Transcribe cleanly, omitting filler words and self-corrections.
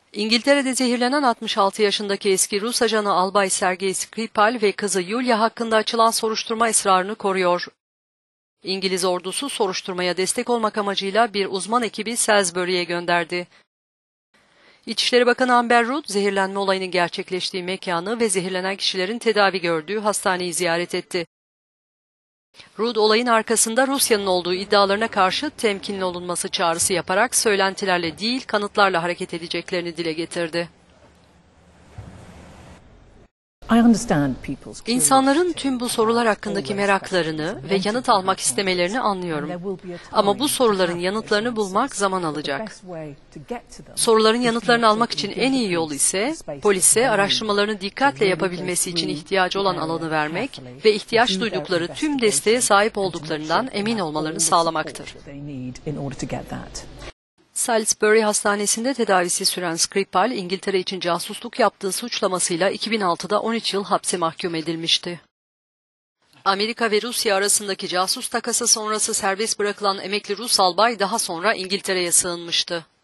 İngiltere'de zehirlenen 66 yaşındaki eski Rus ajanı Albay Sergey Skripal ve kızı Yulia hakkında açılan soruşturma esrarını koruyor. İngiliz ordusu soruşturmaya destek olmak amacıyla bir uzman ekibi Salisbury'ye gönderdi. İçişleri Bakanı Amber Rudd, zehirlenme olayının gerçekleştiği mekanı ve zehirlenen kişilerin tedavi gördüğü hastaneyi ziyaret etti. Rudd, olayın arkasında Rusya'nın olduğu iddialarına karşı temkinli olunması çağrısı yaparak söylentilerle değil, kanıtlarla hareket edeceklerini dile getirdi. İnsanların tüm bu sorular hakkındaki meraklarını ve yanıt almak istemelerini anlıyorum. Ama bu soruların yanıtlarını bulmak zaman alacak. Soruların yanıtlarını almak için en iyi yol ise polise araştırmalarını dikkatle yapabilmesi için ihtiyacı olan alanı vermek ve ihtiyaç duydukları tüm desteğe sahip olduklarından emin olmalarını sağlamaktır. Salisbury Hastanesi'nde tedavisi süren Skripal, İngiltere için casusluk yaptığı suçlamasıyla 2006'da 13 yıl hapse mahkum edilmişti. Amerika ve Rusya arasındaki casus takası sonrası serbest bırakılan emekli Rus albay daha sonra İngiltere'ye sığınmıştı.